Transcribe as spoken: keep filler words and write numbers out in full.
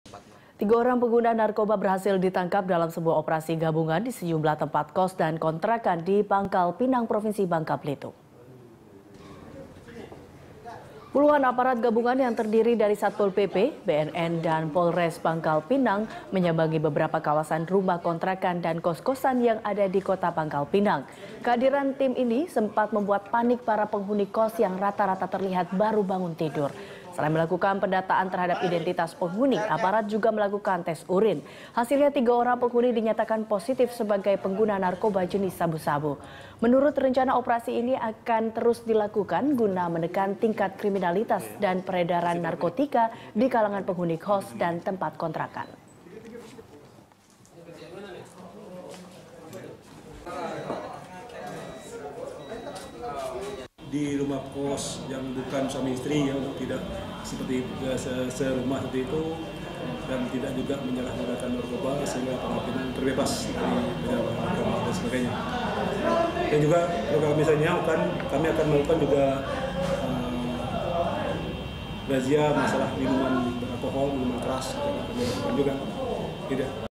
Tiga orang pengguna narkoba berhasil ditangkap dalam sebuah operasi gabungan di sejumlah tempat kos dan kontrakan di Pangkal Pinang, Provinsi Bangka Belitung. Puluhan aparat gabungan yang terdiri dari Satpol P P, B N N, dan Polres Pangkal Pinang menyambangi beberapa kawasan rumah kontrakan dan kos-kosan yang ada di kota Pangkal Pinang. Kehadiran tim ini sempat membuat panik para penghuni kos yang rata-rata terlihat baru bangun tidur. Selain melakukan pendataan terhadap identitas penghuni, aparat juga melakukan tes urin. Hasilnya tiga orang penghuni dinyatakan positif sebagai pengguna narkoba jenis sabu-sabu. Menurut rencana operasi ini akan terus dilakukan guna menekan tingkat kriminalitas dan peredaran narkotika di kalangan penghuni kos dan tempat kontrakan. Di rumah kos yang bukan suami istri, ya, untuk tidak seperti serumah seperti itu dan tidak juga menyalahgunakan narkoba sehingga kemungkinan terbebas dari penyalahgunaan narkoba dan sebagainya. Dan juga program misalnya akan kami akan melakukan juga uh, razia masalah minuman beralkohol, minuman keras, dan juga tidak.